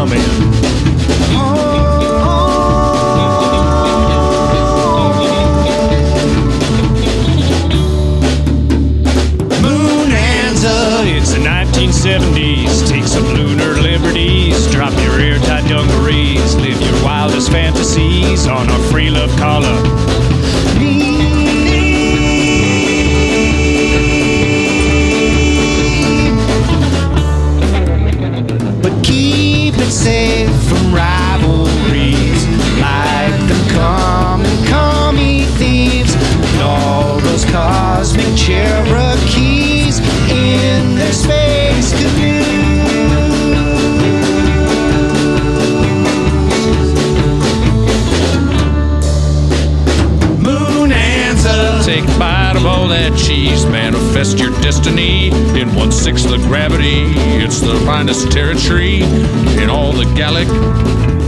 come in. Moonanza, it's the 1970s. Take some lunar liberties, drop your airtight dungarees, live your wildest fantasies on our free love collar. But keep it safe from rivalries, like the common commie thieves and all those cosmic Cherokees in their space canoes. Moonanza, take a bite of all that cheese, manifest your destiny in 1/6 the gravity. It's the finest territory in all the